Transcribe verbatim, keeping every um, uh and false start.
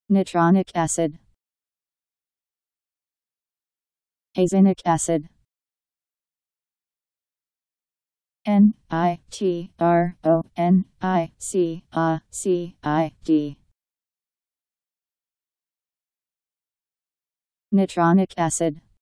Nitronic acid, azinic acid, N I T R O N I C A C I D. Nitronic acid.